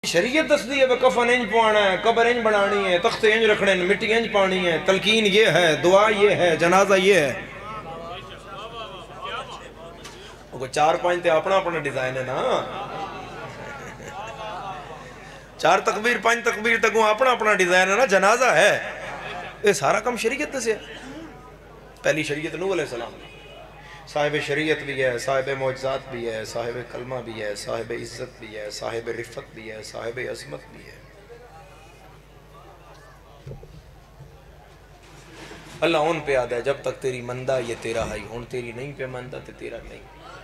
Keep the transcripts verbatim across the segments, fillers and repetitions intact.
شریعت دس دی ہے کفن انج پوانا ہے، قبر انج بنانی ہے، تخت انج رکھنے ہیں، مٹی انج پانی ہے، تلقین یہ ہے، دعا یہ ہے، جنازہ یہ ہے. وہ چار پانچ تے اپنا اپنا ڈیزائن ہے نا. چار تکبیر پانچ تکبیر تک اپنا اپنا ڈیزائن ہے نا. جنازہ ہے یہ سارا کم شریعت دس ہے. پہلی شریعت نوح علیہ السلام، صاحب شریعت بھی ہے، صاحب معجزات بھی ہے، صاحب کلمہ بھی ہے، صاحب عزت بھی ہے، صاحب رفت بھی ہے، صاحب عظمت بھی ہے. اللہ ان پہ آدھا ہے جب تک تیری مندہ یہ تیرا ہے، ہون تیری نہیں پہ مندہ تے تیرا نہیں.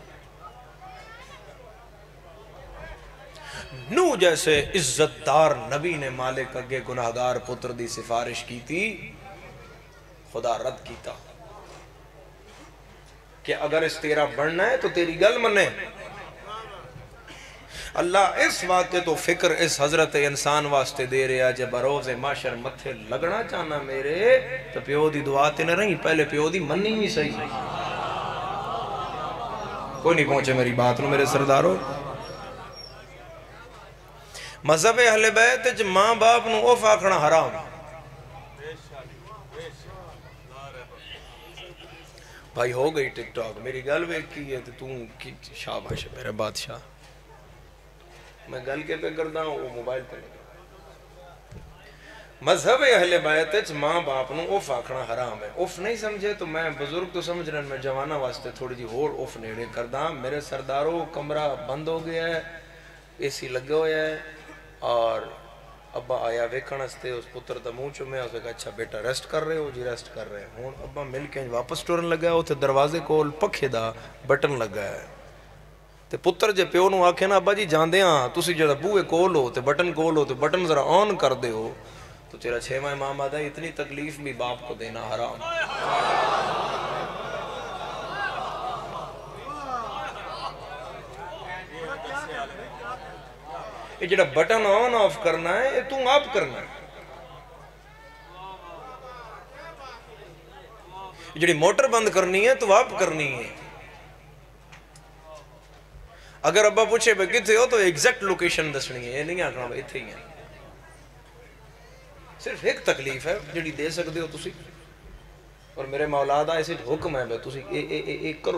نوح جیسے عزت دار نبی نے مالک اگے گناہگار پتر دی سفارش کی تھی، خدا رد کیتا کہ اگر اس تیرا بڑھنا ہے تو تیری گل منے. اللہ اس واقعے تو فکر اس حضرت انسان واسطے دے رہا جب بروز معاشر متھے لگنا چاہنا میرے تو پیو دی دعا تے نہ رہی، پہلے پیو دی منی ہی صحیح. کوئی نہیں پہنچے میری بات نو میرے سردارو. مذہب اہل بیت جو ماں باپ نو اوف آکھنا حرام. بھائی ہو گئی ٹک ٹاک میری گل ویک کی ہے تو تم شاباش میرے بادشاہ. میں گل کے پہ کردا ہوں وہ موبائل پہ نہیں. مذہب اہل بیت ماں باپ نو اوف آکھنا حرام ہے. اوف نہیں سمجھے تو میں بزرگ تو سمجھ رہا میں جوانہ واسطے تھوڑی جی اور اوف نیڑے کردا. میرے سرداروں کمرہ بند ہو گیا ہے، اے سی لگا ہویا ہے اور ابا آیا ویکھن ہستے اس پتر دا منہ چومے اسے کہا اچھا بیٹا ریسٹ کر رہے ہو جی ریسٹ کر رہے ہیں. ہون ابا مل کے واپس ٹورن لگا ہے اتھے دروازے کول پکھے دا بٹن لگا ہے تے پتر جے پیو نو آکھے نا ابا جی جاندے ہاں تسی جڑا بوئے کول ہو تے بٹن کول ہو تے بٹن ذرا آن کر دے ہو تو تیرا چھیواں امام آدھا اتنی تکلیف بھی باپ کو دینا حرام. یہ جڑا بٹن آن آف کرنا ہے یہ تم آپ کرنا ہے. یہ جڑی موٹر بند کرنی ہے تو آپ کرنی ہے. اگر ابا پوچھے بے کتے ہو تو ایگزیکٹ لوکیشن دسنی ہے، یہ نہیں آکھنا بے اتھے ہی ہیں. صرف ایک تکلیف ہے جڑی دے سکتے ہو تسی اور میرے مولا دا ایسے حکم ہے بے تسی اے اے اے اے کرو.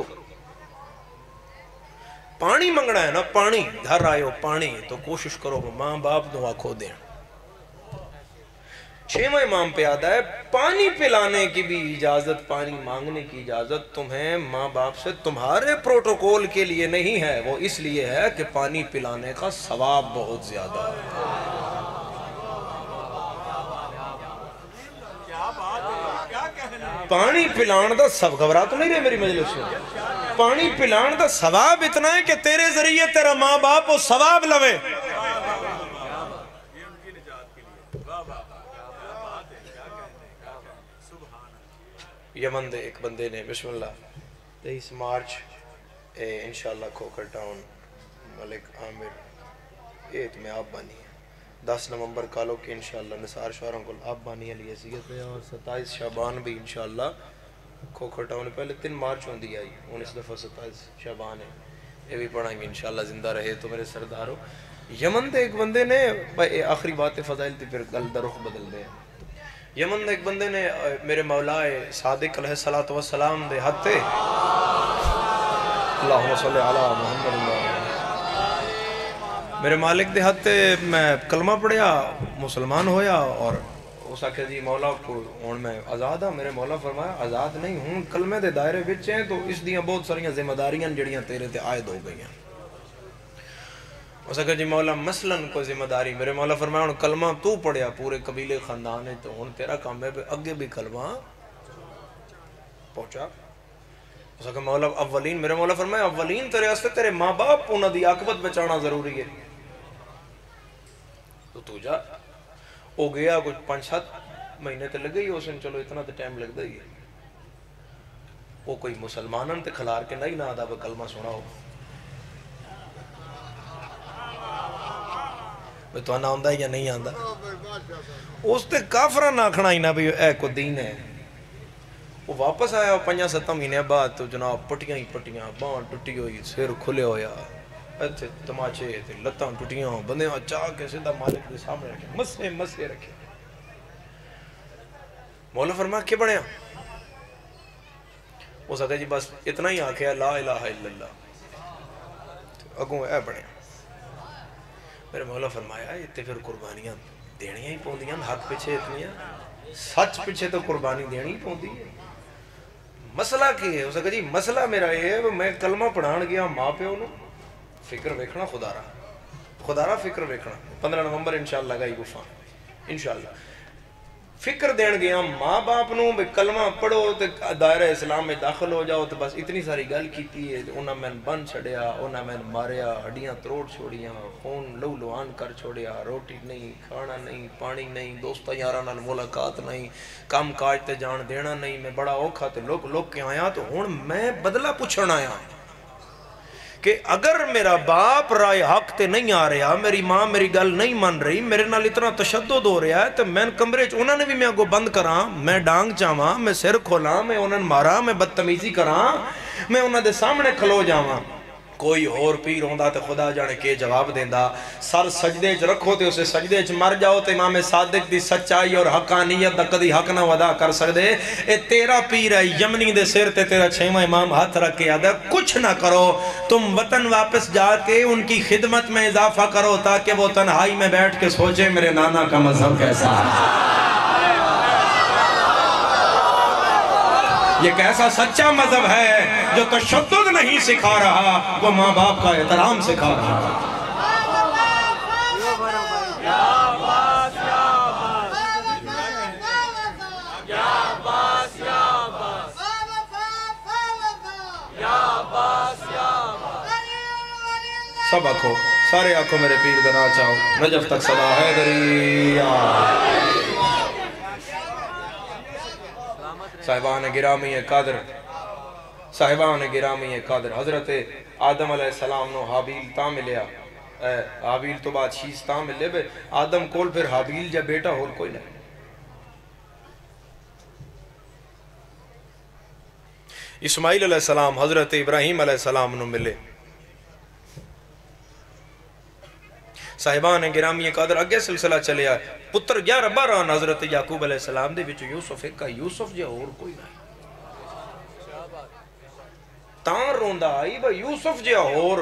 پانی منگنا ہے نا، پانی گھر آئے ہو پانی تو کوشش کرو ماں باپ دعا کھو دیں. چھویں امام پہ آدھا ہے پانی پلانے کی بھی اجازت، پانی مانگنے کی اجازت تمہیں ماں باپ سے تمہارے پروٹوکول کے لیے نہیں ہے، وہ اس لیے ہے کہ پانی پلانے کا ثواب بہت زیادہ ہے. پانی پلان دا سب گھبرا تو نہیں رہے میری مجلس میں. پانی پلان دا ثواب اتنا ہے کہ تیرے ذریعے تیرا ماں باپ وہ ثواب لوے. یمن دے ایک بندے نے بسم اللہ تیئیس مارچ انشاءاللہ کھوکر ٹاؤن ملک عامر ایت میں آپ بانی ہے. دس نومبر کالو کی انشاءاللہ نثار شوہروں کو آپ بانی علی حیثیت ہے اور ستائیس شعبان بھی انشاءاللہ کھوکھر ٹاؤن پہلے تین مارچ ہوں دی آئی انیس دفعہ ستائیس شعبان ہے یہ بھی پڑھائیں گے انشاءاللہ زندہ رہے تو میرے سرداروں. یمن دے ایک بندے نے آخری بات فضائل تھی پھر گل دا رخ بدل دے. یمن دے ایک بندے نے میرے مولا صادق علیہ السلام دے حد تے اللہم صلی علی محمد اللہ میرے مالک دے حد تے میں کلمہ پڑھیا مسلمان ہویا اور اس آکھے جی مولا کو ہون میں آزاد ہاں. میرے مولا فرمایا آزاد نہیں ہوں کلمے دے دائرے وچ ہیں تو اس دیاں بہت ساریاں ذمہ داریاں جڑیاں تیرے تے عائد ہو گئی ہیں. اس آکھے جی مولا مثلاً کوئی ذمہ داری. میرے مولا فرمایا ہون کلمہ تو پڑھیا پورے قبیلے خاندان ہے تو ہون تیرا کام ہے اگے بھی کلمہ پہنچا. اس آکھے مولا اولین میرے مولا فرمایا اولین تیرے استے تیرے ماں باپ انہاں دی عاقبت بچانا ضروری ہے تو تو جا. وہ گیا کچھ پانچ سات مہینے تے لگے ہی اس نے چلو اتنا تے ٹائم لگ ہی ہے. وہ کوئی مسلمانن تے کھلار کے نہیں نہ آدھا بے کلمہ سنا ہو بے تو آنا ہوندہ یا نہیں آندہ اس تے کافرہ نہ کھنا ہی نہ بھی اے کو دین ہے. وہ واپس آیا پنجا ستہ مہینے بعد تو جناب پٹیاں ہی پٹیاں بان ٹوٹی ہوئی سر کھلے ہویا ایتھے تماچے تے لتاں ٹوٹیاں بندیاں چاہ کے سیدھا مالک دے سامنے رکھے مسے مسے رکھے مولا فرما کے بڑھیا وہ سکتا جی بس اتنا ہی آکھیا لا الہ الا اللہ اگوں اے بڑھیا میرے مولا فرمایا اتنے پھر قربانیاں دینیاں ہی پوندیاں حق پیچھے اتنیاں سچ پیچھے تو قربانی دینی ہی پوندی ہے مسئلہ کی ہے اس کہا جی مسئلہ میرا یہ ہے میں کلمہ پڑھان گیا ماں پہ انہوں فکر ویکھنا خدا رہا خدا رہا فکر ویکھنا پندرہ نومبر انشاءاللہ گئی گفان انشاءاللہ فکر دین گیا ماں باپ نو بے کلمہ پڑھو تے دائرہ اسلام میں داخل ہو جاؤ تو بس اتنی ساری گل کیتی ہے انہاں میں بن چھڑیا انہاں میں ماریا ہڈیاں تروڑ چھوڑیاں خون لو لوان کر چھوڑیا روٹی نہیں کھانا نہیں پانی نہیں دوستہ یاراں نال ملاقات نہیں کام کاج تے جان دینا نہیں میں بڑا اوکھا تے لوگ لوگ کے آیا تو ہون میں بدلہ پوچھنا آیا کہ اگر میرا باپ رائے حق تے نہیں آ رہا میری ماں میری گل نہیں من رہی میرے نال اتنا تشدد ہو رہا ہے تو میں کمرے انہوں نے بھی میں کو بند کراں میں ڈانگ چاواں میں سر کھولاں میں انہوں نے مارا میں بدتمیزی کراں میں انہوں دے سامنے کھلو جاواں کوئی اور پیر ہوندہ تے خدا جانے کے جواب دیندہ سر سجدے چ رکھو تے اسے سجدے چ مر جاؤ تے امام صادق دی سچائی اور حقانیت دا کدی حق نہ ودا کر سکدے اے تیرا پیر ہے یمنی دے سر تے تیرا چھیمہ امام ہاتھ رکھ کے آدھا کچھ نہ کرو تم وطن واپس جا کے ان کی خدمت میں اضافہ کرو تاکہ وہ تنہائی میں بیٹھ کے سوچے میرے نانا کا مذہب کیسا ہے یہ کیسا سچا مذہب ہے جو تشدد نہیں سکھا رہا وہ ماں باپ کا احترام سکھا رہا سب آنکھو سارے آنکھو میرے پیر دنا چاہو نجف تک صدا حیدری صاحبان گرامی قادر صاحبان گرامی قادر حضرت آدم علیہ السلام نو حابیل تا ملیا حابیل تو بعد شیز تا ملے بے آدم کول پھر حابیل جا بیٹا اور کوئی نہیں اسماعیل علیہ السلام حضرت ابراہیم علیہ السلام نو ملے صاحبان گرامی قادر اگے سلسلہ چلے آئے پتر گیارہ بارہ حضرت یعقوب علیہ السلام دے وچ یوسف ایک کا یوسف جے اور کوئی نہیں تاں روندہ آئی با یوسف جے اور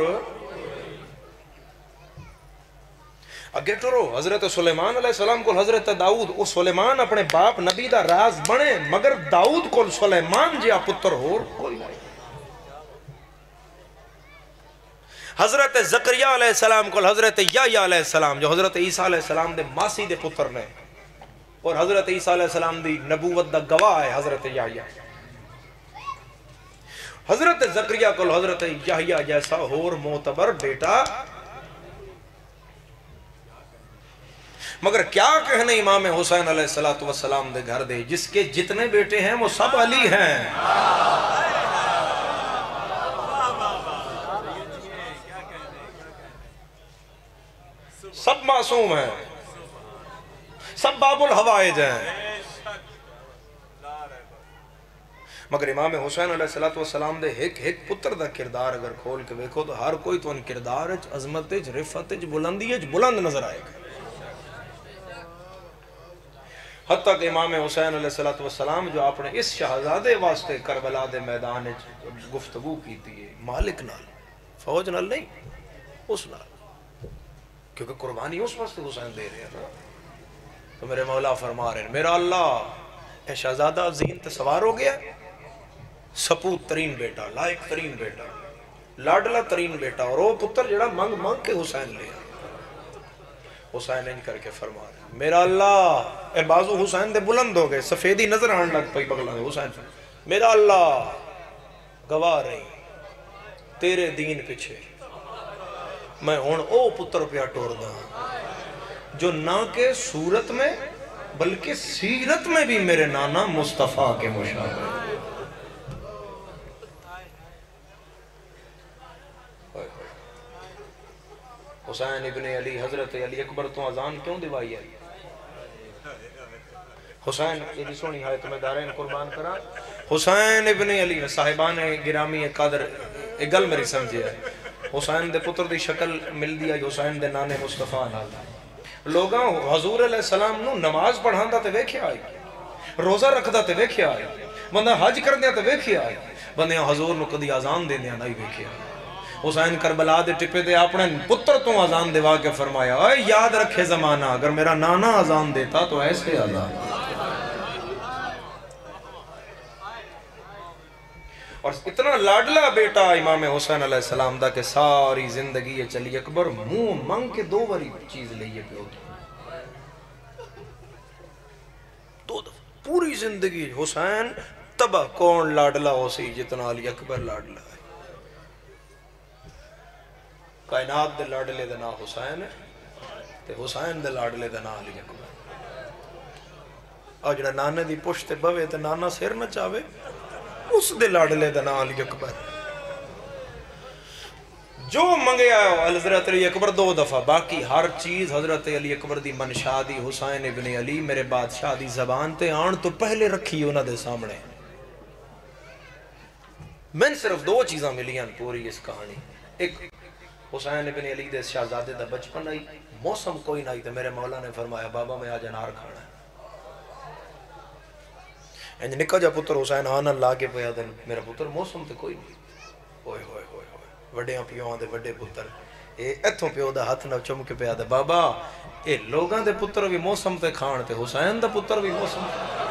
اگے ٹرو حضرت سلیمان علیہ السلام کو حضرت داؤد او سلیمان اپنے باپ نبی دا راز بنے مگر داؤد کو سلیمان جے پتر اور کوئی نہیں حضرت زکریا علیہ السلام کو حضرت یحییٰ علیہ السلام جو حضرت عیسیٰ علیہ السلام دے ماسی دے پتر نے اور حضرت عیسیٰ علیہ السلام دی نبوت دا گواہ ہے حضرت یحییٰ حضرت زکریا کو حضرت یحییٰ جیسا اور معتبر بیٹا مگر کیا کہنے امام حسین علیہ السلام دے گھر دے جس کے جتنے بیٹے ہیں وہ سب علی ہیں سب معصوم ہیں سب باب الحوائج ہیں مگر امام حسین علیہ السلام دے ایک ایک پتر دا کردار اگر کھول کے بیکھو تو ہر کوئی تو ان کردار عظمت رفت بلندی بلند نظر آئے گا حتیٰ کہ امام حسین علیہ السلام جو آپ نے اس شہزادے واسطے کربلا دے میدان گفتگو کی تھی مالک نال فوج نال نہیں اس نال کیونکہ قربانی اس واسطے حسین دے رہے ہیں نا تو میرے مولا فرما رہے ہیں میرا اللہ اے شہزادہ زین تے سوار ہو گیا سپوت ترین بیٹا لائق ترین بیٹا لاڈلا ترین بیٹا اور وہ پتر جڑا منگ منگ کے حسین لیا حسین ان کر کے فرما رہے ہیں میرا اللہ اے بازو حسین دے بلند ہو گئے سفیدی نظر آن لگ پئی بغلا دے حسین میرا اللہ گواہ رہی تیرے دین پیچھے میں ہون او پتر پیا ٹور دا جو نہ کہ صورت میں بلکہ سیرت میں بھی میرے نانا مصطفیٰ کے مشابہ حسین ابن علی حضرت علی اکبر تو اذان کیوں دیوائی ہے حسین یہ بھی سونی ہے تمہیں دارین قربان کرا حسین ابن علی صاحبان گرامی قادر ایک گل میری سمجھے ہے حسین دے پتر دی شکل مل دیا حسین دے نانے مصطفیٰ نال لوگاں حضور علیہ السلام نو نماز پڑھاندا تے ویکھیا آئی روزہ رکھدا تے ویکھیا آئی بندہ حج کردیا تے ویکھیا آئی بندیاں حضور نو کدی اذان دیندیاں نہیں ویکھیا حسین کربلا دے ٹپے دے اپنے پتر تو اذان دیوا کے فرمایا اے یاد رکھے زمانہ اگر میرا نانا اذان دیتا تو ایسے اذان اور اتنا لاڈلا بیٹا امام حسین علیہ السلام دا کہ ساری زندگی یہ چلی اکبر منہ منگ کے دو باری چیز لئیے پیو دو دفعہ پوری زندگی حسین تبا کون لاڈلا ہو سی جتنا علی اکبر لاڈلا ہے کائنات دے لاڈلے دے نا حسین ہے تے حسین دے لاڈلے دے نا علی اکبر اور جڑا نانے دی پشت بوے تے نانا سر نہ چاہے اس دے لاڈلے دا نام علی اکبر جو منگے آئے حضرت علی اکبر دو دفعہ باقی ہر چیز حضرت علی اکبر دی منشا دی حسین ابن علی میرے بادشاہ دی زبان تے آن تو پہلے رکھی انہاں دے سامنے میں صرف دو چیزاں ملیاں پوری اس کہانی ایک حسین ابن علی دے شہزادے دا بچپن آئی موسم کوئی نہ آئی تو میرے مولا نے فرمایا بابا میں آج انار کھانا ہے انج نکا جا پتر حسین آنا لا کے پیا دن میرا پتر موسم تے کوئی نہیں ہوئے ہوئے ہوئے ہوئے وڈیاں پیوان دے وڈے پتر اے ایتھوں پیو دا ہاتھ نہ چم کے پیا دے بابا اے لوگاں دے پتر بھی موسم تے کھان تے حسین دا پتر بھی موسم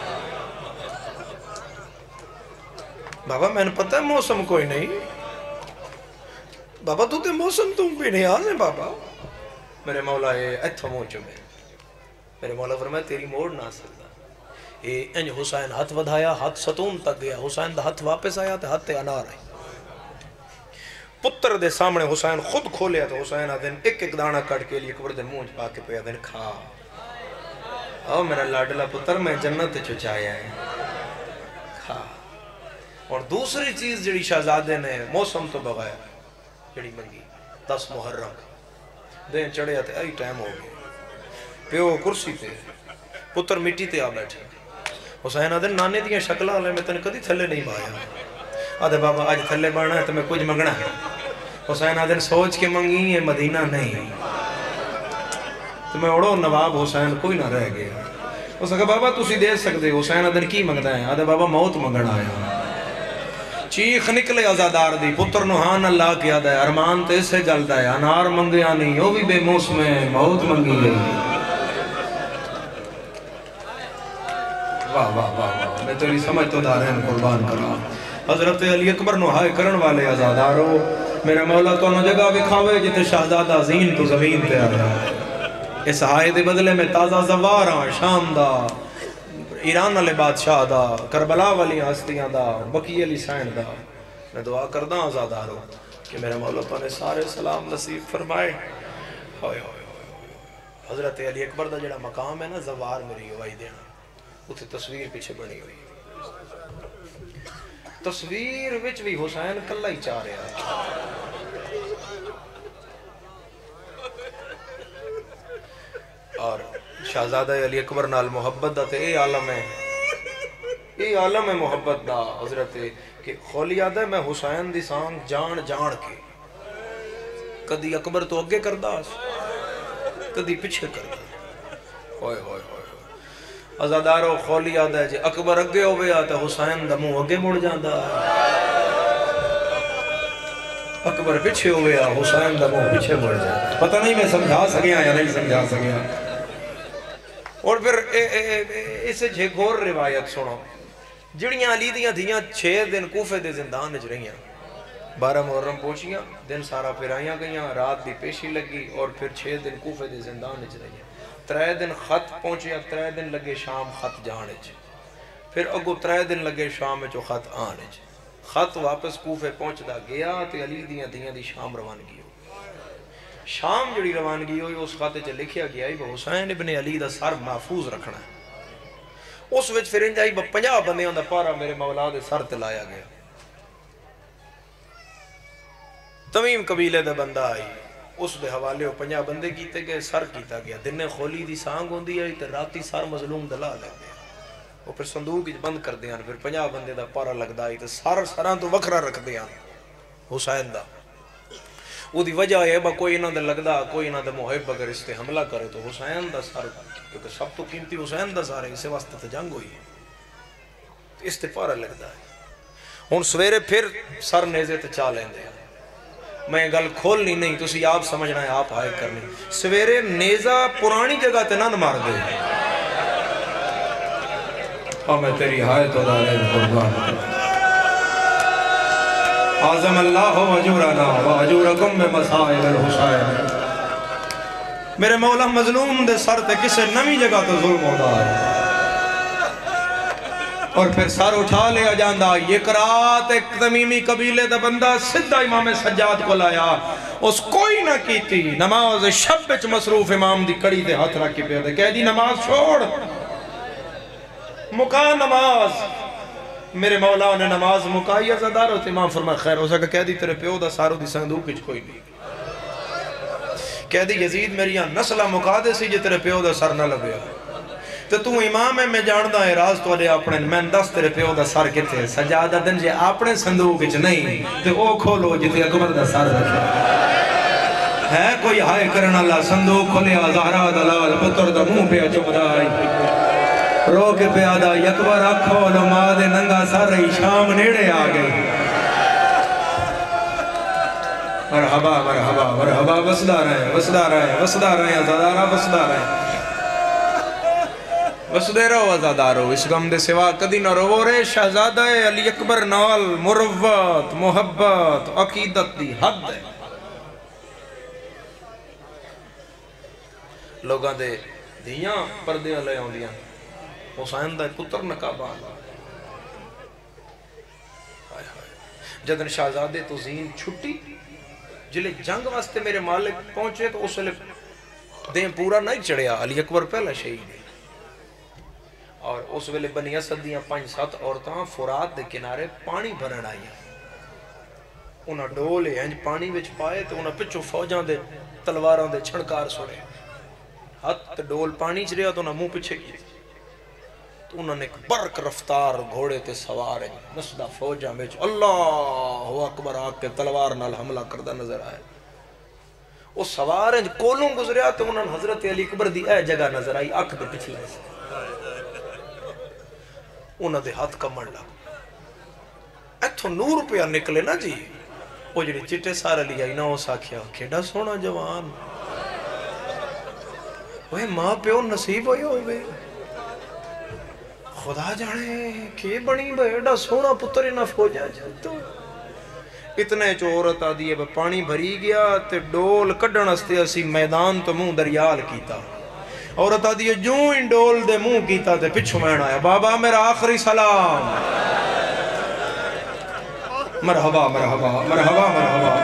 بابا میں نے پتہ ہے موسم کوئی نہیں بابا تو تے موسم تم بھی نہیں آنے بابا میرے مولا اے ایتھوں مو چمے میرے مولا فرمایا تیری موڑ نہ سکتا اے انج حسین ہاتھ ودھایا ہاتھ ستون تک گیا حسین دا ہاتھ واپس آیا تے ہاتھ تے انار آئی پتر دے سامنے حسین خود کھولیا تو حسین آدھن ایک ایک دانہ کٹ کے لیے کبر دے مونج پا کے پہ آدھن کھا او میرا لاڈلا پتر میں جنت چچایا ہے کھا اور دوسری چیز جڑی شہزادے نے موسم تو بغیر جڑی منگی دس محرم دین چڑھیا تے آئی ٹائم ہو گیا پیو کرسی تے پتر مٹی تے آ بیٹھے حسین آدھے نانے دیاں شکلہ لے میں تنے کدی تھلے نہیں بایا آدھے بابا آج تھلے بانا ہے تو میں کچھ منگنا ہے حسین آدھے سوچ کے منگی یہ مدینہ نہیں تو میں اڑو نواب حسین کوئی نہ رہ گیا اس نے کہا بابا تسی دے سکتے حسین آدھے کی منگتا ہے آدھے بابا موت منگنا آیا چیخ نکلے ازادار دی پتر نوحان اللہ کیا دے ارمان تے سے گلتا ہے انار منگیا نہیں وہ بھی بے موسم ہے موت منگی گئی واہ واہ واہ واہ میں تیری سمجھ تو دارین قربان کرا حضرت علی اکبر نوحائے کرن والے ازادارو میرا مولا تو انہوں جگہ بکھاوے جتے شہزادہ زین تو زمین پہ آ رہا ہے اس ہائے دے بدلے میں تازہ زوار ہاں شام دا ایران علی بادشاہ دا کربلا والی ہستیاں دا بکی علی سین دا میں دعا کردہ ازادارو کہ میرا مولا تو نے سارے سلام نصیب فرمائے ہوئے ہوئے ہوئے حضرت علی اکبر دا جڑا مقام ہے نا زوار میری گواہی دینا اتھے تصویر پیچھے بنی ہوئی تصویر وچ بھی حسین کلہ ہی چاہ رہا ہے اور شہزادہ علی اکبر نال محبت دا تے اے عالم ہے اے عالم ہے محبت دا حضرت کہ خولی یاد ہے میں حسین دی سانگ جان جان کے کدی اکبر تو اگے کردہ کدی پچھے کردہ ہوئے ہوئے ہوئے ازادارو خولی یاد ہے جی اکبر اگے ہوئے آتا حسین دا منہ اگے مڑ جاندہ اکبر پچھے ہوئے آ حسین دا منہ پچھے مڑ جاندہ پتہ نہیں میں سمجھا سکیا یا نہیں سمجھا سکیا اور پھر اسے جھگور روایت سنو جڑیاں علی دیاں دیاں چھے دن کوفے دے زندان اچ رہیاں بارہ محرم پہنچیاں دن سارا پھر آئیاں گئیاں رات دی پیشی لگی اور پھر چھے دن کوفے دے زندان اچ رہیاں ترے دن خط پہنچیا ترے دن لگے شام خط جانے چ پھر اگو ترے دن لگے شام چو خط آنے چ خط واپس کوفے پہنچ دا گیا تے علی دیاں دیاں دی شام روانگی ہو شام جڑی روانگی ہوئی اس خط چ لکھیا گیا ہے حسین ابن علی دا سر محفوظ رکھنا ہے اس وچ پھر انجائی پنجا بندیاں دا پارا میرے مولا دے سر تے لایا گیا تمیم قبیلے دا بندہ آئی اس دے حوالے ہو پنجا بندے کیتے گئے سر کیتا گیا دن خولی دی سانگ ہوندی ہے تے راتی سر مظلوم دلا لے دیا وہ پھر صندوق بند کر دیا پھر پنجا بندے دا پارا لگ دا تے سر سران تو وکھرا رکھ دیا حسین دا وہ دی وجہ ہے با کوئی انہاں دے لگدا کوئی انہاں دے محب اگر اس تے حملہ کرے تو حسین دا سر کیونکہ سب تو قیمتی حسین دا سر ہے اسے واسطے تو جنگ ہوئی ہے اس تے پارا لگدا ہے ہن سویرے پھر سر نیزے تے چا لیندے میں گل کھولنی نہیں تسی آپ سمجھنا ہے آپ ہائے کرنی سویرے نیزہ پرانی جگہ تے نہ مار دے اور میں تیری ہائے تو دارے قربان عظم اللہ وجورنا وجورکم میں مسائل الحسین میرے مولا مظلوم دے سر تے کسے نمی جگہ تو ظلم ہوتا ہے اور پھر سر اٹھا لیا جاندہ یہ قرآت ایک تمیمی قبیلے دا بندہ سدھا امام سجاد کو لایا اس کوئی نہ کی تھی نماز شب بچ مصروف امام دی کڑی دے ہاتھ رکھ کے پیدے کہہ دی نماز چھوڑ مکا نماز میرے مولا نے نماز مکائی ازادار ہوتے امام فرما خیر ہو سکا کہہ دی تیرے پیو دا سارو دی صندوق کچھ کوئی نہیں کہہ دی یزید میری یہاں نسلہ مکا دے سی جے تیرے پیو دا سر نہ لبیا تو تو امام ہے میں جاندہ ہے راز تو لے اپنے میں دس تیرے پیو دا سر کتے سجادہ دن جے اپنے صندوق کچھ نہیں تو او کھولو جتے اکبر دا سر رکھا ہے کوئی ہائے کرن اللہ صندوق کھولیا زہرہ دلال پتر دا منہ پہ چمدائی رو کے پیادہ یکبر اکھو لماد ننگا سر شام نیڑے آگئے مرحبا مرحبا مرحبا وسدہ رہے وسدہ رہے وسدہ رہے ازادارہ وسدہ رہے وسدے رہو ازادارو اس غم دے سوا کدی نہ رو رے شہزادہ علی اکبر نال مروت محبت عقیدت دی حد ہے لوگاں دے دیاں پردے لے ہوں دیاں حسین دا پتر نکابہ جدن شہزادے تو زین چھٹی جلے جنگ واسطے میرے مالک پہنچے تو اس وقت دیں پورا نہیں چڑھیا علی اکبر پہلا شہید ہے اور اس ویلے بنی اسد دیاں پانچ سات عورتاں فرات دے کنارے پانی بھرن آئی انہاں ڈولے انج پانی وچ پائے تو انہاں پچھو فوجاں دے تلواراں دے چھڑکار سڑے ہاتھ ڈول پانی چ رہا تو انہاں منہ پیچھے کی تو انہوں نے ایک برک رفتار گھوڑے تے سوار ہیں نسدہ فوجاں میں اللہ اکبر آگ کے تلوار نال حملہ کردہ نظر آئے وہ سوار ہیں کولوں گزریا تو انہوں نے حضرت علی اکبر دی اے جگہ نظر آئی آنکھ دے پچھلے سے انہوں دے ہاتھ کمڑ لگا ایتھو نور پہ نکلے نا جی وہ جڑی چٹے سارے لیا ہی نا ہو ساکھیا کھیڑا سونا جوان وہ ماں پہ وہ نصیب ہوئی ہوئے خدا جانے کہ بنی بیڑا سونا پتر نہ فوجا جاتا اتنے چو عورت آدھی ہے پانی بھری گیا تے ڈول کڈن استے اسی میدان تو منہ دریال کیتا عورت آدھی ہے جو ان ڈول دے منہ کیتا تے پچھو مین آیا بابا میرا آخری سلام مرحبا مرحبا مرحبا مرحبا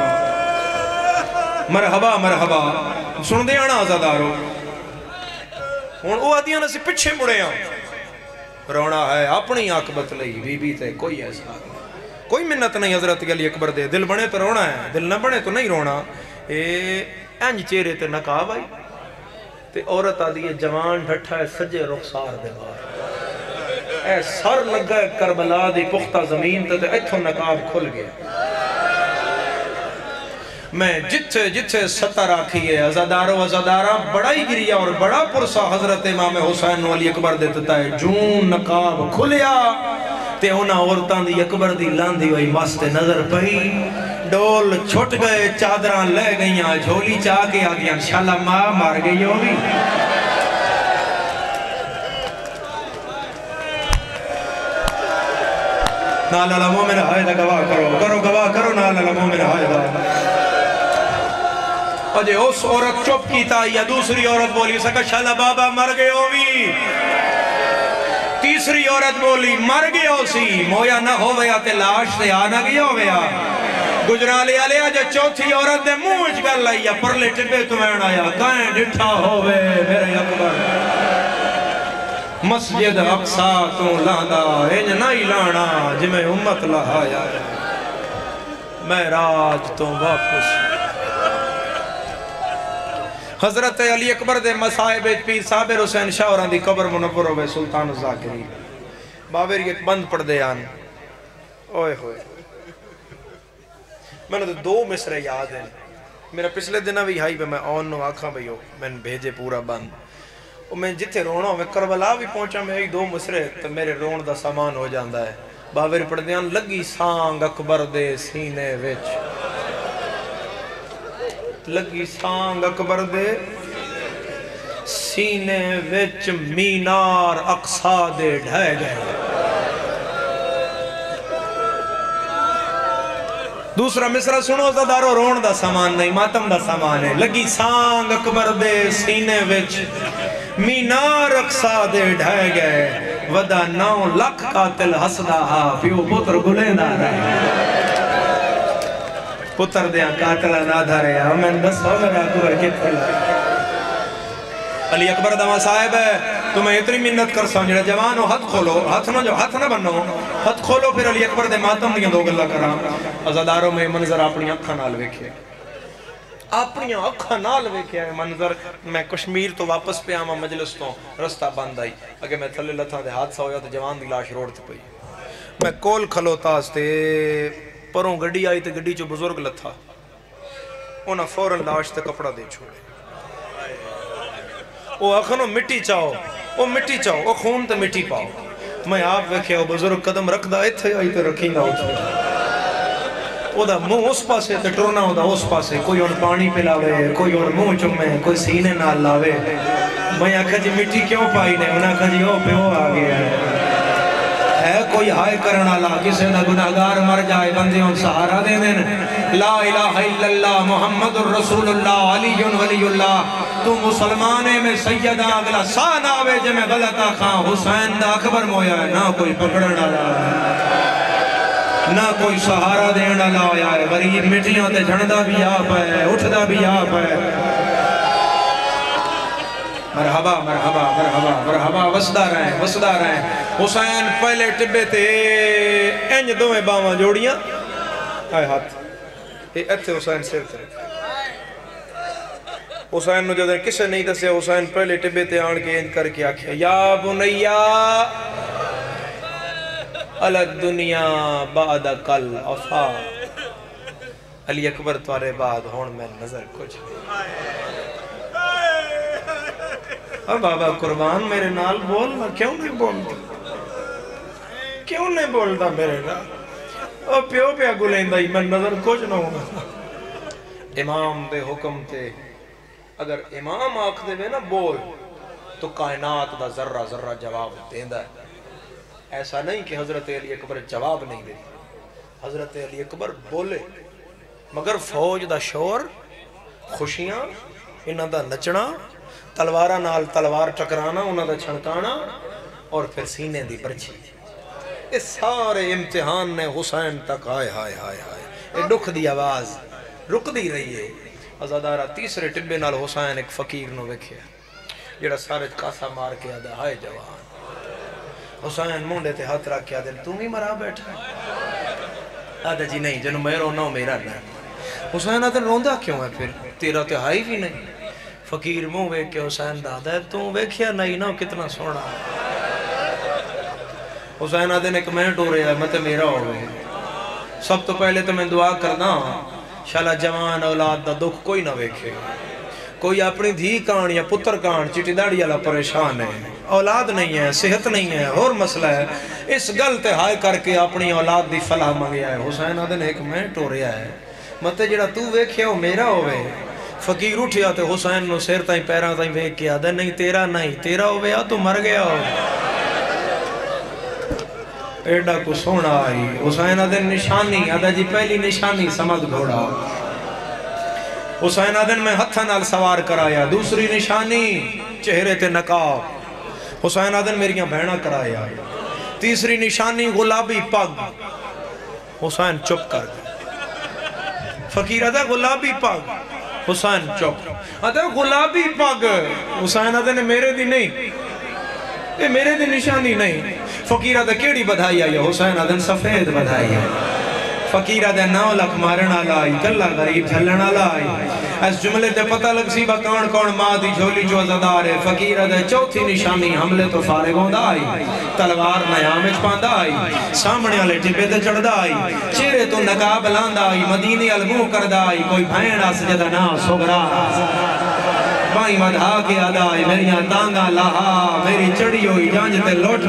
مرحبا مرحبا سن دے آنا آزادارو ہون او آدھی آنا سی پچھے مڑے آن رونا ہے اپنی عاقبت لئی بی بی تے کوئی ایسا کوئی منت نہیں حضرت علی اکبر دے دل بنے تو رونا ہے دل نہ بنے تو نہیں رونا اے انج چہرے تے نقاب آئی تے عورت آدھی ہے جوان ڈھٹھا ہے سجے رخسار دے بار اے سر لگا ہے کربلا دی پختہ زمین تے ایتھو نقاب کھل گیا میں جتھے جتھے ستر آکھی ہے ازادارو ازادارہ بڑا ہی گریا اور بڑا پرسا حضرت امام حسین علی اکبر دیتا ہے جون نقاب کھلیا تے ہونا عورتان دی اکبر دی لاندی وہی واسطے نظر پہی ڈول چھٹ گئے چادران لے گئیاں جھولی چاہ کے آگیا انشاءاللہ ماں مار گئی ہوگی نالا لمو میرا حائدہ گواہ کرو کرو گواہ کرو نالا لمو میرا حائدہ اور جے اس عورت چپ کیتا یا دوسری عورت بولی سکا شالا بابا مر گئے ہوئی تیسری عورت بولی مر گئے ہو سی مویا نہ ہو ویا تے لاش سے آنا گیا ہو ویا گجرالی آلیا جو چوتھی عورت دے موج کر لیا پرلے ٹپے تمہیں آیا کائیں ڈٹھا ہوئے میرے اکبر مسجد اقصا تو لاندہ انج نہیں لانا جمیں امت لہایا میں راج تو واپس حضرت علی اکبر دے مسائب پیر صابر حسین شاہ اور دی قبر منور ہوئے سلطان الزاکری بابر ایک بند پڑھ دے آن اوئے ہوئے میں نے دو مصرے یاد ہیں میرا پچھلے دنہ بھی ہائی پہ میں آن نو آکھاں بھئی ہو میں بھیجے پورا بند اور میں جتھے رونا ہوں میں کربلا بھی پہنچا میں ایک دو مصرے تو میرے رون دا سامان ہو جاندہ ہے باویر پڑھ دیاں لگی سانگ اکبر دے سینے وچ لگی سانگ اکبر دے سینے وچ مینار اقصا دے ڈھائے گئے دوسرا مصرہ سنو زدارو رون دا سامان نہیں ماتم دا سامان ہے لگی سانگ اکبر دے سینے وچ مینار اقصا دے ڈھائے گئے ودا نو لکھ قاتل حسدہ ہا پیو پتر گلیندہ رہے پتر دیا قاتلہ نادھا رہے ہمیں دسو میرا اکبر کتنے لگے علی اکبر دمہ صاحب ہے تمہیں اتنی منت کر سمجھے جوانو ہتھ کھولو ہتھ نہ جو ہتھ نہ بنو ہتھ کھولو پھر علی اکبر دے ماتم دیا دو گلہ کرام ازاداروں میں منظر اپنی اکھا نال ویکھے اپنی اکھا نال ویکھے منظر میں کشمیر تو واپس پہ آما مجلس تو رستہ بند آئی اگر میں تھلے لتھا دے حادثہ ہویا تو جوان دی لاش روڑ تھی پئی میں کول کھلو تاس تے پروں گڑی آئی تے گڑی جو بزرگ لتھا انہا فوراں لاش تے کپڑا دے چھوڑے وہ اخنو مٹی چاہو وہ مٹی چاہو وہ خون تے مٹی پاؤ میں آپ ویکھے وہ بزرگ قدم رکھ دا اتھے آئی تے رکھی نہ اٹھے وہ دا منہ اس پاسے تے ٹرنا ہو دا اس پاسے کوئی ان پانی پلاوے کوئی ان منہ چمے کوئی سینے نال لاوے میں آکھا جی مٹی کیوں پائی نے انہاں کہا جی او پیو آگیا ہے ہے کوئی ہائے کرنا لا کسے دا گناہگار مر جائے بندیوں سہارا دے دیں لا الہ الا اللہ محمد الرسول اللہ علی ولی اللہ تو مسلمانے میں سیدہ اگلا سان آوے جے میں غلطہ خان حسین دا اکبر مویا ہے نہ کوئی پکڑنا لا نہ کوئی سہارا دینا لا ہے غریب مٹیاں تے جھڑدہ بھی آپ ہے اٹھدہ بھی آپ ہے مرحبا مرحبا مرحبا مرحبا وسدہ رہیں وسدہ رہیں حسین پہلے ٹبے تے انج دویں باواں جوڑیاں آئے ہاتھ یہ اتھے حسین سیر تے حسین نو جدر کسے نہیں دسے حسین پہلے ٹبے تے آن کے انج کر کے آکھیا یا بنیا علی الدنیا بعد کل افا علی اکبر توارے بعد ہون میں نظر کچھ اب بابا قربان میرے نال بولنا کیوں نہیں بولتا کیوں نہیں بولتا میرے نال اور پیو پیا گلیں دائی میں نظر کچھ نہ ہوگا امام دے حکم تے اگر امام آکھ دے بے نا بول تو کائنات دا ذرہ ذرہ جواب دیندہ ہے ایسا نہیں کہ حضرت علی اکبر جواب نہیں دے حضرت علی اکبر بولے مگر فوج دا شور خوشیاں انہاں دا نچنا تلوارہ نال تلوار ٹکرانا انہاں دا چھنکانا اور پھر سینے دی پرچھی اس سارے امتحان نے حسین تک آئے ہائے ہائے ہائے یہ دکھ دی آواز رک دی رہی ہے ازادارہ تیسرے ٹبے نال حسین ایک فقیر نو وکھیا جڑا سارے کاسا مار کے آدھا ہائے جوان حسین مونڈے تے ہاتھ رکھ کے آدھے تم ہی مرا بیٹھا آدھا جی نہیں جنو میں رونا ہوں میرا نہیں حسین آدھے روندہ کیوں ہے پھر تیرا تے ہائی بھی نہیں فقیر موں ویک کے حسین دادا ہے تم ویکھیا نہیں نا کتنا سونا حسین آدھے نے کہ میں ٹو رہا ہے میں تے میرا ہوئے سب تو پہلے تو میں دعا کرنا شالا جوان اولاد دا دکھ کوئی نہ ویکھے کوئی اپنی دھی کان یا پتر کان چٹی داڑی اللہ پریشان ہے اولاد نہیں ہے صحت نہیں ہے اور مسئلہ ہے اس گل تے ہائے کر کے اپنی اولاد دی فلاح منگیا ہے حسین آدھے نے ایک میں ٹو رہا ہے متے جڑا تو ویکھے ہو میرا ہوئے فقیر اٹھیا تے حسین نو سیر تائیں پیران تائیں ویک کے آدھے نہیں تیرا نہیں تیرا ہوئے آ تو مر گیا ہو ایڈا کو سونا آئی حسین آدھے نشانی آدھا جی پہلی نشانی سمجھ گھوڑا حسین آدھے میں ہتھا نال سوار کرایا دوسری نشانی چہرے تے نقاب حسین آدھے میریاں بہنہ کرایا تیسری نشانی غلابی پگ حسین چپ کر گیا فقیر آدھے غلابی پگ حسین چپ آدھے غلابی پگ حسین آدھے نے میرے دی نہیں یہ میرے دی نشانی نہیں فقیر آدھے کیڑی بدھائی آئی حسین آدھے سفید بدھائی آئی فقیرہ دے نو لکھ مارن آلائی کلہ غریب جھلن آلائی اس جملے تے پتہ لگ سی بکان کون ماں دی جھولی جو عزدار ہے فقیرہ دے چوتھی نشانی حملے تو فارغ ہوندہ آئی تلوار نیامج پاندہ آئی سامنے والے ٹپے تے چڑھدہ آئی چہرے تو نقاب لاندہ آئی مدینی المو کردہ آئی کوئی بھینڈا سجدہ نا سگرا بائی مدھا کے آدائی میریاں تانگا لہا میری چڑی ہوئی جانجتے لوٹ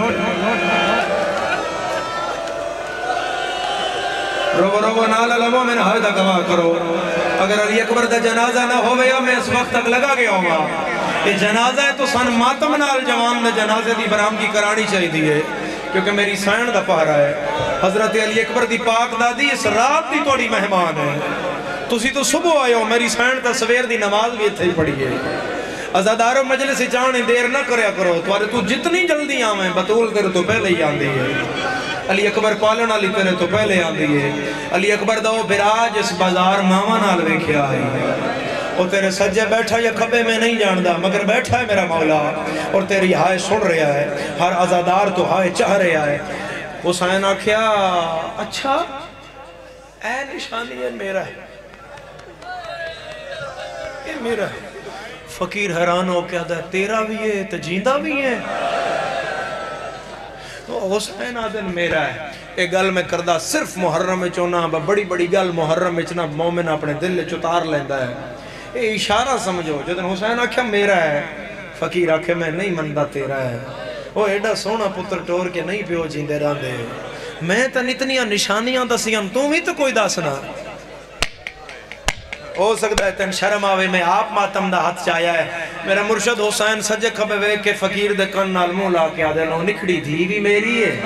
رو رو نالا لمو میں نہ دا گواہ کرو اگر علی اکبر دا جنازہ نہ ہوئے یا میں اس وقت تک لگا گیا ہوں یہ جنازہ ہے تو سن ماتم نال جوان دا جنازہ دی برام کی کرانی چاہی دیئے کیونکہ میری سائن دا پہرا ہے حضرت علی اکبر دی پاک دادی اس رات دی توڑی مہمان ہے تسی تو صبح آئے ہو میری سائن تا سویر دی نماز بھی اتھے ہی پڑی ہے ازادارو مجلس چاہنے دیر نہ کریا کرو تو تو جتنی جلدی آمیں بطول تیرے تو پہلے ہی آن دی ہے علی اکبر پالن علی تیرے تو پہلے آن دی ہے علی اکبر دو براج اس بازار ماما نال ویکھیا ہے اور تیرے سجے بیٹھا یا کھبے میں نہیں جاندہ مگر بیٹھا ہے میرا مولا اور تیری ہائے سن رہا ہے ہر ازادار تو ہائے چاہ رہا ہے حسین آکھیا اچھا اے نشانی ہے میرا ہے یہ میرا ہے فقیر حیران ہو کیا دا تیرا بھی ہے تجیندہ بھی ہے تو حسین آدن میرا ہے ایک گل میں کردہ صرف محرم چونا بڑی بڑی گل محرم چنا مومن اپنے دل چتار لیندہ ہے یہ اشارہ سمجھو جدن حسین آکھیا میرا ہے فقیر آکھے میں نہیں مندہ تیرا ہے وہ ایڈا سونا پتر ٹور کے نہیں پیو جیندے رہن دے میں تا نتنیاں نشانیاں دسیاں تم ہی تو کوئی داسنا ہو سکتا ہے تن شرم آوے میں آپ ماتم دا ہاتھ چاہیا ہے میرا مرشد حسین سجے کھبے وے کے فقیر دے کن نال منہ لا کے آدھے لو نکڑی دھی بھی میری ہے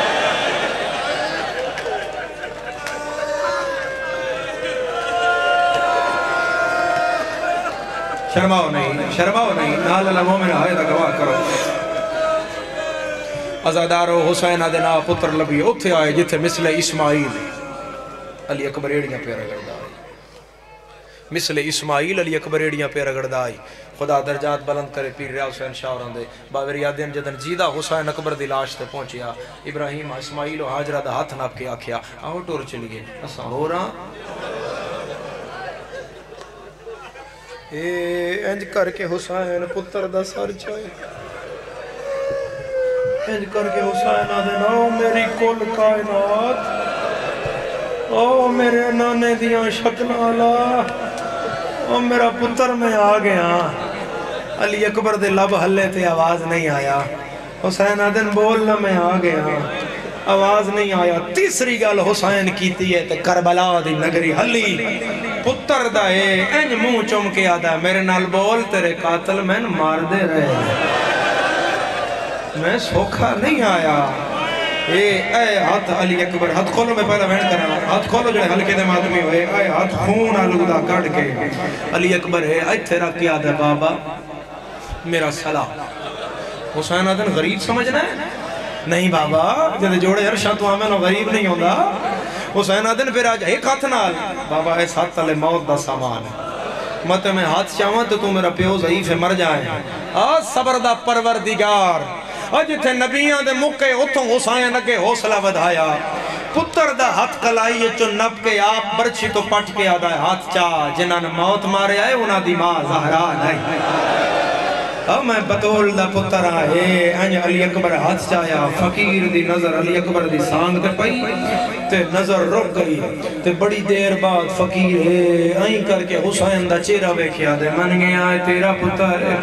شرماؤ نہیں شرماؤ نہیں نال علموں میں نہائے دا گواہ کرو ازادارو حسین آدھے نا پتر لبی اتھے آئے جتھے مثل اسماعیل علی اکبر ایڑیاں پہ رگڑ دا مثل اسماعیل علی اکبر ایڑیاں پہ رگڑ دا آئی خدا درجات بلند کرے پیر ریا حسین شاوران دے باوری یادین جدن جیدہ حسین اکبر دی لاش تے پہنچیا ابراہیم اسماعیل و حاجرہ دا ہاتھ ناپ کے آکھیا آؤ ٹور چلی گئے اسا ہو رہا اے انج کر کے حسین پتر دا سر چاہے انج کر کے حسین آدھے ناؤ میری کل کائنات او میرے نانے دیاں شکلالا او میرا پتر میں آ گیا علی اکبر دے لب ہلے تے آواز نہیں آیا حسین آدن بولنا میں آ گیا آواز نہیں آیا تیسری گل حسین کیتی ہے تے کربلا دی نگری ہلی پتر دا اے انج منہ چم کے آدھا میرے نال بول تیرے قاتل میں مار دے رہے میں سوکھا نہیں آیا اے اے ہاتھ علی اکبر ہاتھ کھولو میں پہلا بہن کرنا ہاتھ کھولو جو ہلکے دے مادمی ہوئے اے ہاتھ خون آلودہ کڑ کے علی اکبر ہے اے تیرا کیا دے بابا میرا صلاح حسین آدن غریب سمجھنا ہے نہیں بابا جدے جوڑے عرشاں تو آمین و غریب نہیں ہوندہ حسین آدن پھر آج ایک ہاتھ نال بابا ایس ہاتھ تلے موت دا سامان ہے مت میں ہاتھ چاہوں تو تو میرا پیو ضعیف مر جائیں آج صبر دا پروردگار آج تھے نبیاں دے مکے اتھوں حسین اگے حوصلہ ودھایا پتر دا ہاتھ کلائی چو نب کے آپ برچی تو پٹ کے آدھا ہے ہاتھ چاہ جنہاں نے موت مارے آئے انہاں دی ماں زہرا نہیں او میں بطول دا پتر آئے انج علی اکبر ہاتھ چاہیا فقیر دی نظر علی اکبر دی سانگ دے پئی تے نظر رک گئی تے بڑی دیر بعد فقیر ہے آئیں کر کے حسین دا چہرہ بے کیا دے من گیا ہے تیرا پتر ہے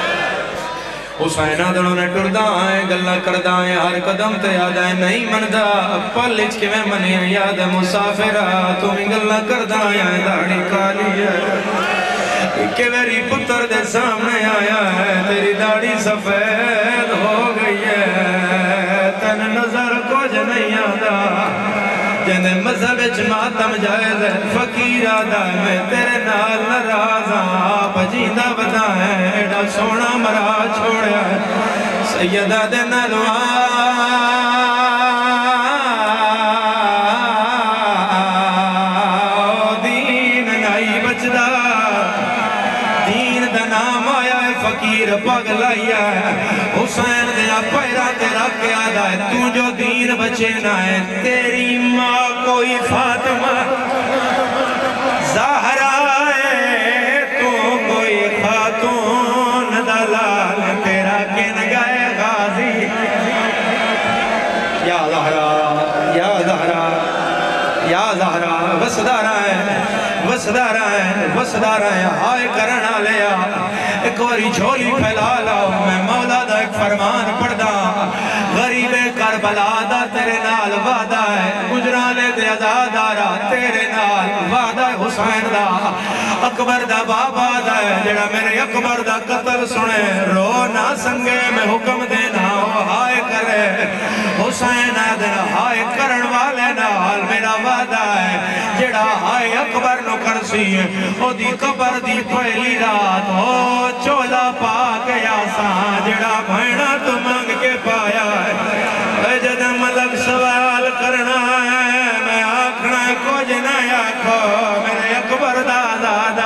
حسین آدھنوں نے ٹردہ آئیں گلہ کردہ آئیں ہر قدم تے یاد آئیں نہیں مندہ پلچ کے میں منی یاد مسافرہ تمہیں گلہ کردہ آئیں داڑی کالی ہے کہ میری پتر دے سامنے آیا ہے تیری داڑی سفید ہو گئی ہے تن نظر کچھ نہیں آدھا جنہیں مذہب ماتم جائز ہے فقیر آدھا میں تیرے نال نرازاں آپ جیندہ بتائیں ایڈا سونا مرا چھوڑیا ہے سیدہ دے نلوان دین نائی بچدا دین دا نام آیا ہے فقیر پگلا گھبرائی ہے حسین دیا پیرا تیرا کیا دائے تو جو دین بچے نہ ہے تیری ماں کوئی فاطمہ زہرا ہے تو کوئی خاتون دلال تیرا کن گئے غازی یا زہرا یا زہرا یا زہرا وسدارا ہے وسدارا ہے وسدارا ہے ہائے کرنا لیا ایک واری جھولی پھیلا لاؤ میں مولا دا ایک فرمان پڑھ دا غریب کربلا دا تیرے نال وعدہ ہے گجرالے دے عزادارا تیرے نال وعدہ حسین دا اکبر دا بابا دا ہے جڑا میرے اکبر دا قتل سنے رو نہ سنگے میں حکم دینا ہو ہائے کرے حسین آدھنا ہائے کرن والے نال میرا وعدہ ہے جڑا ہائے اکبر نو کرسی ہے او دی قبر دی پہلی رات ہو چولا پا گیا ساں جڑا بھائنا تو مانگ کے پایا ہے جد ملک سوال کرنا ہے میں آکھنا کچھ نہ آکھو میرے اکبر دا دادا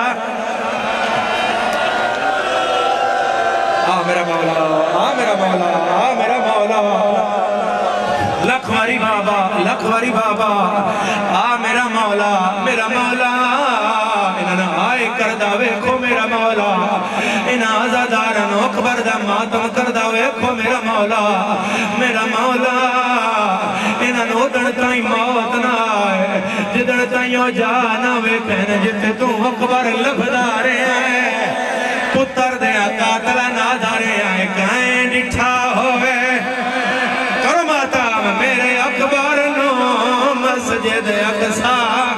آ میرا مولا آ میرا مولا آ میرا مولا لکھواری بابا لکھواری بابا آ میرا مولا میرا مولا انہاں آئے کردہ ویکھو میرا مولا انہاں آزادارن اکبر دا ماتم کردہ ویکھو میرا مولا میرا مولا انہاں نودن تائیں موت نہ آئے جدن تائیں او جانا ویکھن جتے تو اکبر لبدارے آئے پتر دیا قاتلہ نادارے آئے کہیں ڈٹھا ہوئے کرو ماتا میرے اکبر نو مسجد اقصا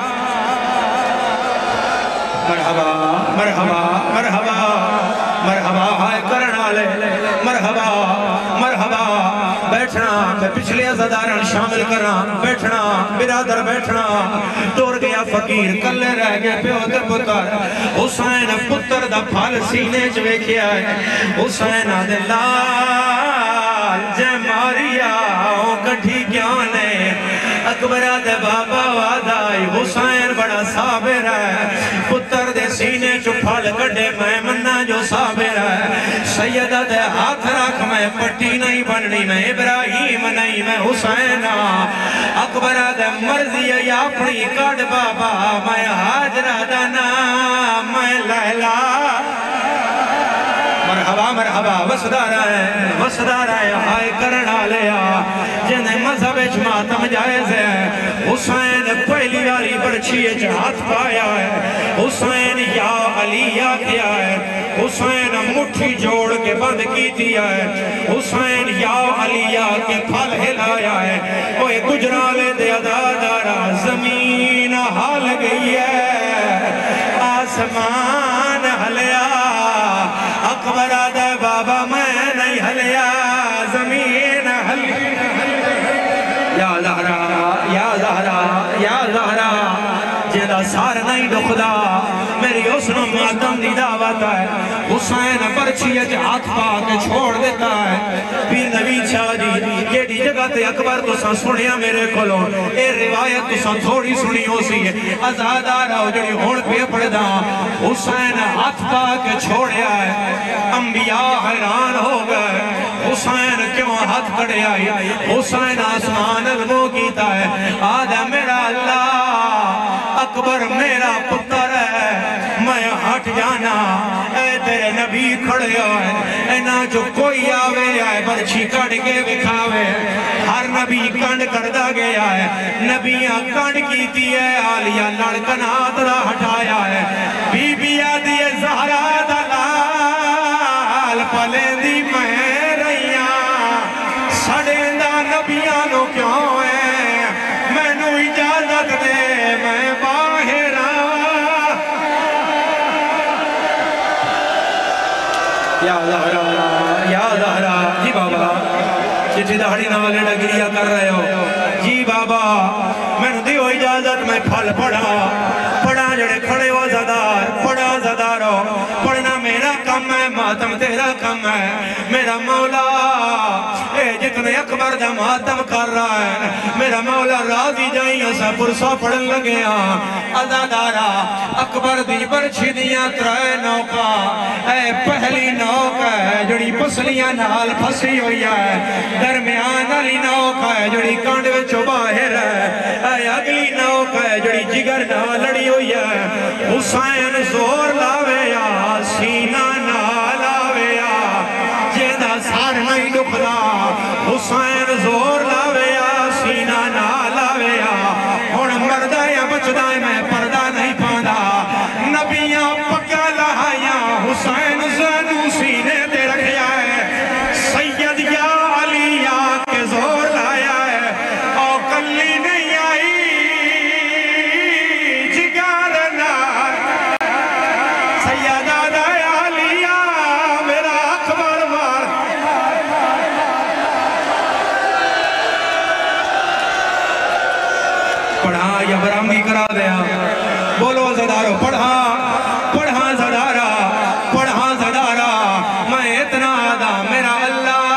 مرحبا مرحبا مرحبا مرحبا ہائے کرنا لے مرحبا مرحبا بیٹھنا میں پچھلے عزادارن شامل کرنا بیٹھنا برادر بیٹھنا ٹور گیا فقیر کلے رہ گئے پیو دے پتر حسین پتر دا پھال سینے چوے کیا ہے حسین آدھے لال جے ماریا ہوں کٹھی کیا نے اکبر آدھے بابا وادائی حسین بڑا صابر ہے پتر دے سینے چو پھال کڑے میں منہ جو صابر ہے سیدہ دے ہاتھ رکھ میں پٹی نہیں بننی میں ابراہیم نہیں میں حسینہ اکبر دے مرضی یا اپنی کڑ بابا میں حاجرہ دانا میں لیلہ مرحبا مرحبا وسدارا ہے وسدارا ہے ہائے کرنا لیا جنہیں مذہب اجماعتم جائز ہے حسین پہلی والی برچی جہات پایا ہے حسین یا علی یا کیا ہے حسین مٹھی جوڑ کے بند کی دیا ہے حسین یا علی یا کے پھل ہلایا ہے وہ ایک گجرالے دے عدادارا زمین حال گئی ہے آسمان ہلیا اکبر آدھے بابا میں نہیں ہلیا زمین ہلیا یا زہرا یا زہرا یا زہرا جیدہ سار نہیں دخدا میری حسن و ماتم دی دعوت ہے حسین برچی اج ہاتھ پا کے چھوڑ دیتا ہے پیر نبی شاہ جی یہ دی جگہ تے اکبر تو سا سنیا میرے کھولو اے روایت تو سا تھوڑی سنی ہو سی ہے ازادارہ ہو جڑی ہون پہ پڑ دا حسین ہاتھ پا کے چھوڑیا ہے انبیاء حیران ہو گئے حسین کیوں ہاتھ کڑے آئی حسین آسمان المو کیتا ہے آدھا میرا اللہ اکبر میرا پتر ہے میں ہٹ جانا اے تیرے نبی کھڑے آئے اے نا جو کوئی آوے آئے برچی کڑ کے بکھاوے ہر نبی کنڈ کردہ گیا ہے نبیاں کنڈ کیتی ہے آلیا لڑکنات را ہٹایا ہے بی بی آدھی زہرا دلال پلیندی میں رہیاں سڑیندہ نبیانوں کیوں ہے میں نو اجازت دے میں باہر یا زہرا یا زہرا جی بابا چٹھی دہڑی نوالے لگریا کر رہے ہو جی بابا میں نو دیو اجازت میں پھل پڑھا پڑھا جڑے کھڑے ہو زدار پڑھا زدارو پڑھنا میرا کم ہے ماتم تیرا کم ہے میرا مولا اے جتنا ابن اکبر دا ماتم کر رہا ہے میرا مولا راضی جائیں اسا پرسا پڑھن لگے ہاں ازادارا اکبر دی برچی دیاں ترائے نوکا اے پہلی نوکا ہے جڑی پسلیاں نال پھسی ہوئی ہے درمیان علی نوکا ہے جڑی کانڈ وچو باہر ہے اے اگلی نوکا ہے جڑی جگر نال لڑی ہوئی ہے حسین زور لاوے یا سینہ نال آوے یا جیدہ سار نہیں دکھدا حسین زور لاوے یا سینہ نال آوے یا ہون مردہ یا بچدہ میں پردہ نہیں پاندہ نبیاں پکا لہائیاں حسین زنو سینے دے رکھیا ہے سید یا علی یا کے زور لایا ہے او کلی نہیں آئی جگر نار سیدہ دا علی یا میرا اکبر مار پڑھا یا برامی کرا دیا بولو زدارو پڑھا پڑھا زدارا پڑھا زدارا میں اتنا آدھا میرا اللہ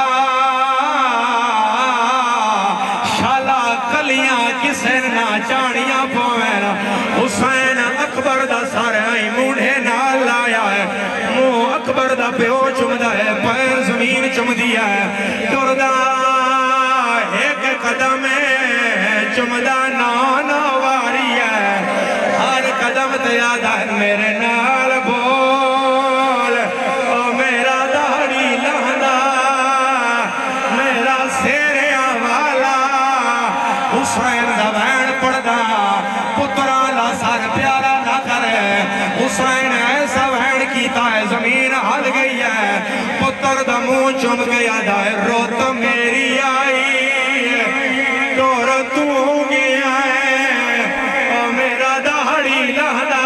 شالا کلیاں کسے نہ چاڑیاں پوینا حسین اکبر دا سارے آئی موڑے نال لایا ہے مو اکبر دا پیو چمدہ ہے پیر زمین چم دیا ہے دردہ ایک قدم چمدہ نانا واری ہے ہر قدم تیادہ ہے میرے نال بول او میرا داڑی لہندا میرا سیرے آوالا حسین دا بین پڑھدا پترالا سار پیارا نہ کرے حسین ایسا بین کیتا ہے زمین ہل گئی ہے پتر دا منہ چم گیا دائے رو تو میری آئی دور تو گیا ہے او میرا داڑی لہدا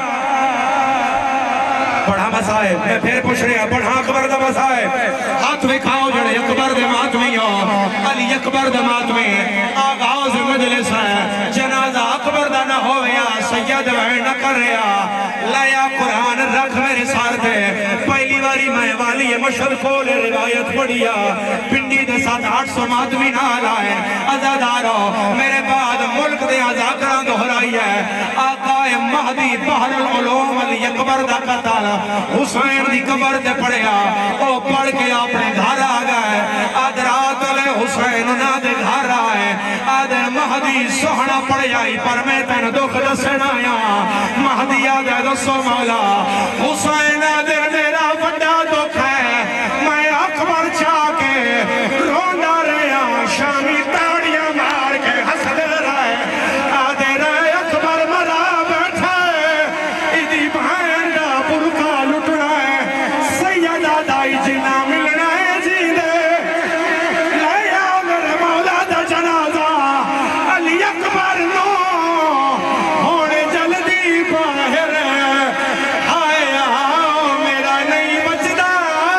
پڑھا مسائب میں پھر پوچھ رہا پڑھا اکبر دا مسائب ہاتھ میں کھاؤ جڑے اکبر دے ماتمی ہو علی اکبر دے ماتمی آغاز مجلس ہے جنازہ اکبر دا نہ ہویا سید وین نہ کر رہا لیا قرآن رکھ میرے سارتے پہلی واری میں والی مشہد کھولے روایت پڑھیا پنڈی دے ساتھ آٹھ سو ماتمی نہ لائے ازادارو میرے بعد ملک دے ازاکران دہرائی ہے آقا مہدی بحر العلوم علی اکبر دا قتال حسین دی قبر تے پڑھیا او پڑھ کے اپنے گھر آ گئے آدرات علی حسین نہ دے گھر آئے آدر مہدی سوہنا پڑھیائی پر میں تین دکھ دسنا یا مہدی آدھے دسو مولا حسین آدر میرا بڑا دکھ ہے میں اکبر چاہ کے روندہ رہا شامی تاڑیاں مار کے حسد رہے آدھے رہے اکبر مرا بیٹھا ہے ادھی بہن دا برکا لٹنا ہے سیدہ دائی جنہ ملنا ہے جیدے لیا میرے مولا دا جنازہ علی اکبر نو ہونے جلدی باہر ہائے آؤ میرا نہیں بچدا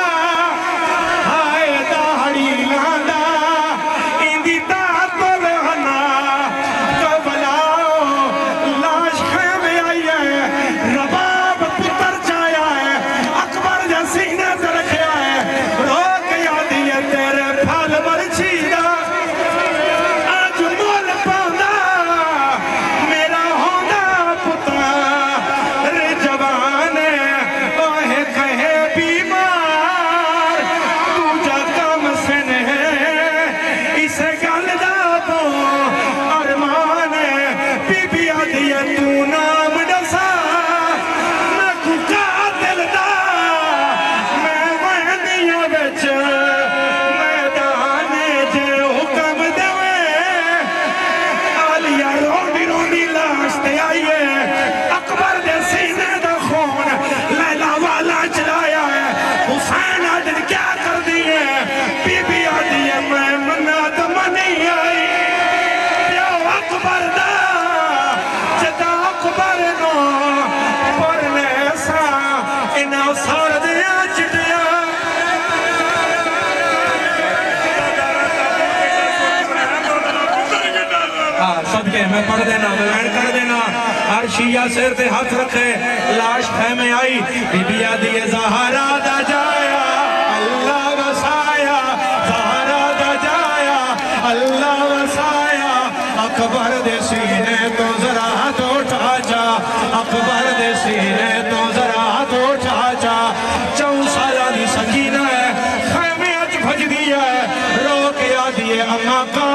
ہائے داڑی لاندا اندی دات بلہنا کبلاؤ لاش خیمے آئی ہے رباب پتر چایا ہے اکبر جا سینہ سے رکھیا ہے روک یادی ہے تیرے پھال برچیدہ آج مول پاندہ میرا ہوندہ پتر رے جوانے اوہ کہے بیمار تو جا کم سن ہے اسے گل دا بو ارمان بی بی آدھی ہے تو نام ڈسا میں کو قاتل دا میں وحدیاں بچ میدان جے حکم دوے آلیا روندی روندی لاشتے آئیے اکبر دے سینے دا خون لیلہ والا چلایا ہے حسین آدھن کیا کر دیئے بی بی آدھی ہے میں منات منی آئی پیو اکبر دا جدا اکبر نو پرنے سا انہا سار دیا چٹیا صدقے میں پڑھ دینا بلین کر دینا ہر شیعہ سیر تے ہاتھ رکھے لاش خیمے آئی بی بی آدھی زہرا دا جایا اللہ وسایا زہرا دا جایا اما کا